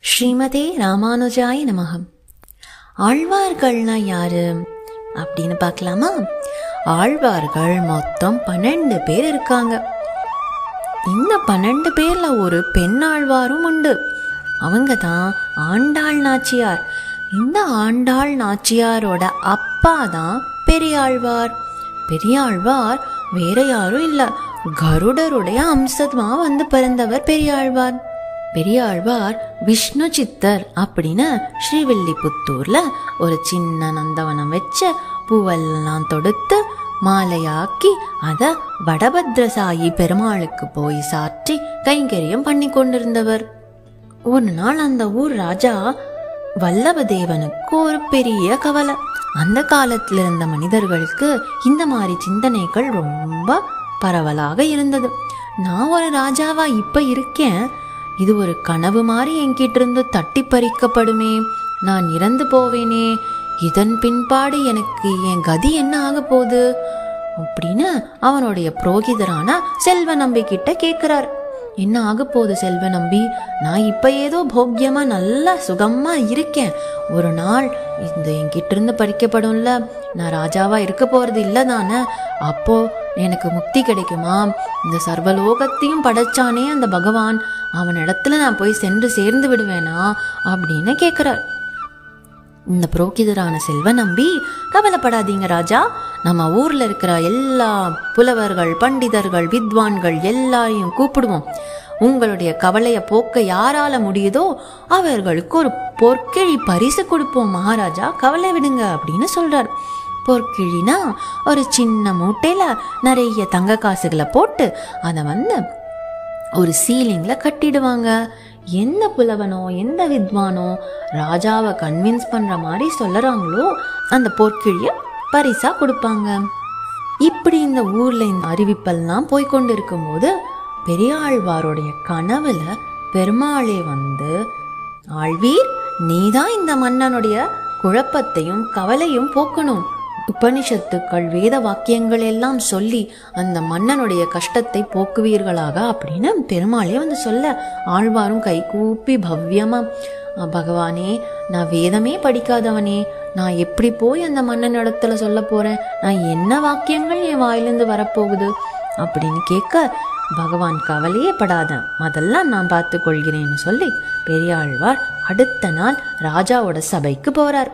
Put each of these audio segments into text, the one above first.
ஸ்ரீமதே ராமானுஜாய நமகம். ஆழ்வார்கள்னா யாரு அப்படின்னு பார்க்கலாமா? ஆழ்வார்கள் மொத்தம் 12 பேர் இருக்காங்க. இந்த 12 பேர்ல ஒரு பெண் ஆழ்வாரும் உண்டு. அவங்க தான் ஆண்டாள் நாச்சியார். இந்த ஆண்டாள் நாச்சியாரோட அப்பா தான் பெரியாழ்வார். பெரியாழ்வார் வேற யாரும் இல்ல, கருடருடைய அம்சமா வந்து பிறந்தவர் பெரியாழ்வார். பெரியாழ்வார் விஷ்ணு சித்தர் அப்படின்னு ஸ்ரீவில்லிபுத்தூர்ல ஒரு சின்ன நந்தவனம் வச்சு பூவெல்லாம் தொடுத்து மாலையாக்கி அதை வடபத்ரசாயி பெருமாளுக்கு போய் சாற்றி கைங்கரியம் பண்ணி கொண்டிருந்தவர். ஒரு நாள் அந்த ஊர் ராஜா வல்லபதேவனுக்கு ஒரு பெரிய கவலை. அந்த காலத்துல இருந்த மனிதர்களுக்கு இந்த மாதிரி சிந்தனைகள் ரொம்ப பரவலாக இருந்தது. நான் ஒரு ராஜாவா இப்ப இருக்கேன், இது ஒரு கனவு மாதிரி என்கிட்ட இருந்து தட்டி பறிக்கப்படுமே, நான் இறந்து போவேனே, இதன் பின்பாடு எனக்கு என் கதி என்ன ஆக போகுது அப்படின்னு அவனுடைய புரோகிதரான செல்வ நம்பி கிட்ட கேட்கிறார். என்ன ஆக போகுது செல்வ நம்பி? நான் இப்ப ஏதோ போக்கியமா நல்லா சுகமா இருக்கேன், ஒரு நாள் இந்த என்கிட்ட இருந்து பறிக்கப்படும்ல, நான் ராஜாவா இருக்க போறது இல்லை தானே, அப்போ எனக்கு முக்தி கிடைக்குமா? இந்த சர்வலோகத்தையும் படைச்சானே அந்த பகவான், அவன் இடத்துல நான் போய் சென்று சேர்ந்து விடுவேனா அப்படின்னு கேட்கிறார். இந்த புரோகிதரான செல்வ நம்பி, கவலைப்படாதீங்க ராஜா, நம்ம ஊர்ல இருக்கிற எல்லா புலவர்கள், பண்டிதர்கள், வித்வான்கள் எல்லாரையும் கூப்பிடுவோம். உங்களுடைய கவலைய போக்க யாரால முடியுதோ அவர்களுக்கு ஒரு பொற்கிழி பரிசு கொடுப்போம் மகாராஜா, கவலை விடுங்க அப்படின்னு சொல்றார். பொற்கிழினா ஒரு சின்ன மூட்டையில நிறைய தங்க காசுகளை போட்டு அதை ஒரு சீலிங்ல கட்டிடுவாங்க. எந்த புலவனோ எந்த வித்வானோ ராஜாவை கன்வின்ஸ் பண்ற மாதிரி சொல்லுறாங்களோ அந்த பொற்கிழிய பரிசா கொடுப்பாங்க. இப்படி இந்த ஊர்ல இந்த அறிவிப்பெல்லாம் போய்கொண்டு இருக்கும் போது பெரியாழ்வாருடைய கனவுல பெருமாளே வந்து, ஆழ்வீர், நீதான் இந்த மன்னனுடைய குழப்பத்தையும் கவலையும் போக்கணும், உபனிஷத்துக்கள் வேத வாக்கியங்கள் எல்லாம் சொல்லி அந்த மன்னனுடைய கஷ்டத்தை போக்குவீர்களாக அப்படின்னு பெருமாளே வந்து சொல்ல, ஆழ்வாரும் கை கூப்பி பவ்யமா, பகவானே, நான் வேதமே படிக்காதவனே, நான் எப்படி போய் அந்த மன்னன் இடத்துல சொல்ல போறேன், நான் என்ன வாக்கியங்கள் என் வாயிலிருந்து வரப்போகுது அப்படின்னு கேட்க, பகவான் கவலையே படாத, அதெல்லாம் நான் பார்த்து கொள்கிறேன்னு சொல்லி பெரியாழ்வார் அடுத்த நாள் ராஜாவோட சபைக்கு போறார்.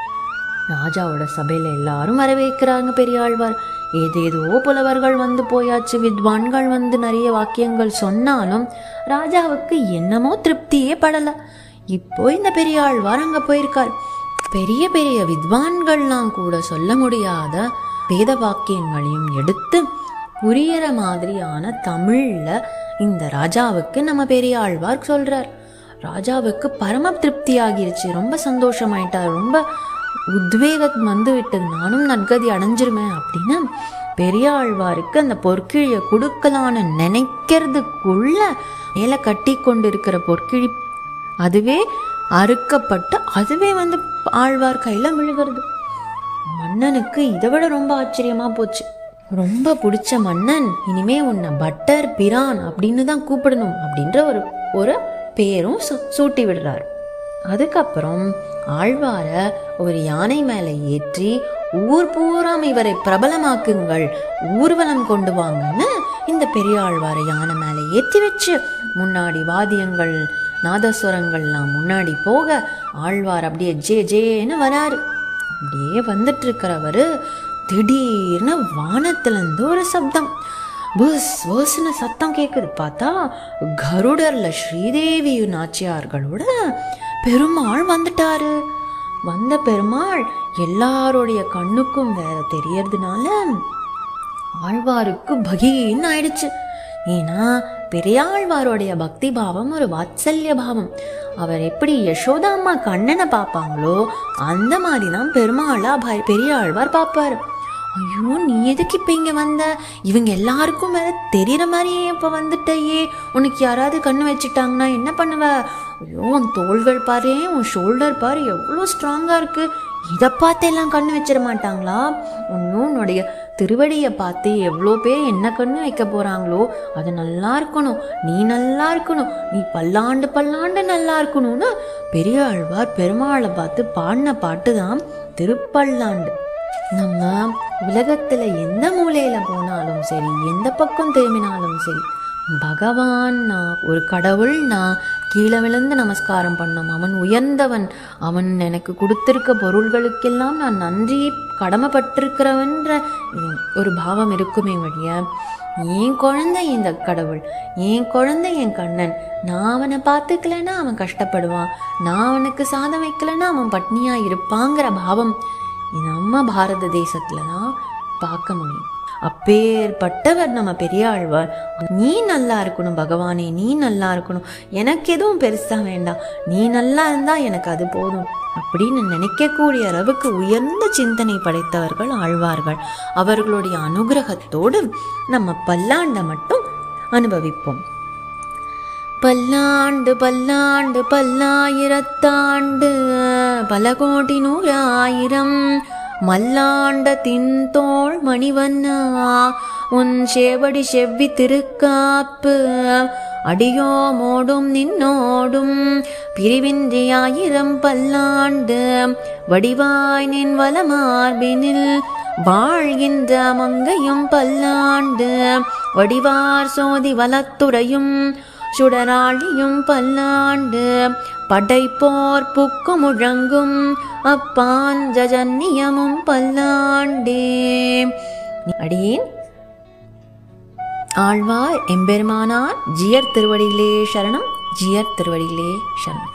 ராஜாவோட சபையில எல்லாரும் வரவேற்கிறாங்க பெரியாழ்வார். ஏதேதோ புலவர்கள் வந்து போயாச்சு, வித்வான்கள் வந்து நிறைய வாக்கியங்கள் சொன்னாலும் ராஜாவுக்கு என்னமோ திருப்தியே படல. இப்போ இந்த பெரியாழ்வார் அங்க போயிருக்கார். பெரிய பெரிய வித்வான்கள்லாம் கூட சொல்ல முடியாத வேத வாக்கியங்களையும் எடுத்து புரியற மாதிரியான தமிழ்ல இந்த ராஜாவுக்கு நம்ம பெரியாழ்வார் சொல்றார். ராஜாவுக்கு பரம திருப்தி ஆகிருச்சு, ரொம்ப சந்தோஷமாயிட்டார், ரொம்ப உத்வேகம் வந்து விட்டது, நானும் நற்கதி அடைஞ்சிருவேன் அப்படின்னு பெரியாழ்வாருக்கு அந்த பொற்கிழிய கொடுக்கலான்னு நினைக்கிறதுக்குள்ள மேல கட்டி கொண்டு இருக்கிற பொற்கிழி அதுவே அறுக்கப்பட்டு அதுவே வந்து ஆழ்வார் கையில விழுகிறது. மன்னனுக்கு இதை விட ரொம்ப ஆச்சரியமா போச்சு. ரொம்ப பிடிச்ச மன்னன், இனிமே உன்னை பட்டர் பிரான் அப்படின்னு தான் கூப்பிடணும் அப்படின்ற ஒரு பேரும் சூட்டி விடுறார். அதுக்கப்புறம் ஆழ்வார ஒரு யானை மேல ஏற்றி ஊர் பூராம் இவரை பிரபலமாக்குங்கள், ஊர்வலம் கொண்டு வாங்கன்னு இந்த பெரிய ஆழ்வார யானை மேல ஏற்றி வச்சு முன்னாடி வாத்தியங்கள் நாதஸ்வரங்கள்லாம் முன்னாடி போக ஆழ்வார் அப்படியே ஜே ஜேன்னு வராரு. அப்படியே வந்துட்டு இருக்கிறவரு திடீர்னு வானத்துல இருந்து ஒரு சப்தம், பஸ் பஸ்ன்னு சத்தம் கேக்குது. பார்த்தா கருடர்ல ஸ்ரீதேவி நாச்சியார்களோட பெருமாள் வந்துட்டாரு. வந்த பெருமாள் எல்லாருடைய கண்ணுக்கும் வேற தெரியறதுனால ஆழ்வாருக்கு பகீன்னு ஆயிடுச்சு. ஏன்னா பெரியாழ்வாருடைய பக்தி பாவம் ஒரு வாத்சல்ய பாவம். அவர் எப்படி யசோதாம்மா கண்ணனை பார்ப்பாங்களோ அந்த மாதிரிதான் பெருமாளா பெரியாழ்வார் பார்ப்பாரு. ஐயோ, நீ எதுக்கு இப்ப இங்க வந்த? இவங்க எல்லாருக்கும் வேற தெரியற மாதிரியே இப்ப வந்துட்டையே, உனக்கு யாராவது கண்ணு வச்சுட்டாங்கன்னா என்ன பண்ணுவ? ஐயோ, உன் தோள்கள் பாரு, உன் ஷோல்டர் பாரு எவ்வளோ ஸ்ட்ராங்கா இருக்கு, இதை பார்த்து எல்லாம் கண்ணு வச்சிட மாட்டாங்களா? உன்னுடைய திருவடியை பார்த்து எவ்வளோ பேர் என்ன கண்ணு வைக்க போகிறாங்களோ அது நல்லா இருக்கணும், நீ நல்லா இருக்கணும், நீ பல்லாண்டு பல்லாண்டு நல்லா இருக்கணும்னு பெரியாழ்வார் பெருமாளை பார்த்து பாடின பாட்டு தான் திருப்பல்லாண்டு. நம்ம உலகத்தில் எந்த மூலையில் போனாலும் சரி, எந்த பக்கம் திரும்பினாலும் சரி, பகவான்னா ஒரு கடவுள்னா கீழே விழுந்து நமஸ்காரம் பண்ணோம். அவன் உயர்ந்தவன், அவன் எனக்கு கொடுத்திருக்க பொருள்களுக்கெல்லாம் நான் நன்றி கடமைப்பட்டிருக்கிறவன்ற ஒரு பாவம் இருக்குமே வழிய, என் குழந்தை இந்த கடவுள், என் குழந்தை என் கண்ணன், நான் அவனை பார்த்துக்கலன்னா அவன் கஷ்டப்படுவான், நான் அவனுக்கு சாதம் வைக்கலன்னா அவன் பட்னியாக இருப்பாங்கிற பாவம் நம்ம பாரத தேசத்தில் தான் பார்க்க முடியும். அப்பேற்பட்டவர் நம்ம பெரியாழ்வார். நீ நல்லா இருக்கணும் பகவானே, நீ நல்லா இருக்கணும், எனக்கு எதுவும் பெருசா வேண்டாம், நீ நல்லா இருந்தா எனக்கு அது போதும் அப்படின்னு நினைக்கக்கூடிய அளவுக்கு உயர்ந்த சிந்தனை படைத்தவர்கள் ஆழ்வார்கள். அவர்களுடைய அனுகிரகத்தோடு நம்ம பல்லாண்டை மட்டும் அனுபவிப்போம். பல்லாண்டு பல்லாண்டு பல்லாயிரத்தாண்டு பல கோடி நூறாயிரம் மல்லாண்ட தின்தோள் மணிவண்ணா உன் சேவடி செவ்வி திருக்காப்பு அடியோ மோடும் நின்னோடும் பிரிவின்றி 1000 பல்லாண்டு வடிவாய் நின் வலமார்பினில் வாழ்கின்ற மங்கையும் பல்லாண்டு வடிவார் சோதி வலத்துறையும் சுடராளியும் பல்லாண்டு படைப்போர் புக்கு முழங்கும் அப்பாஞ்சஜன்னியமும் பல்லாண்டே. அடியேன் ஆழ்வார் எம்பெருமானார் ஜியர் திருவடிகளே சரணம், ஜியர் திருவடிகளே சரணம்.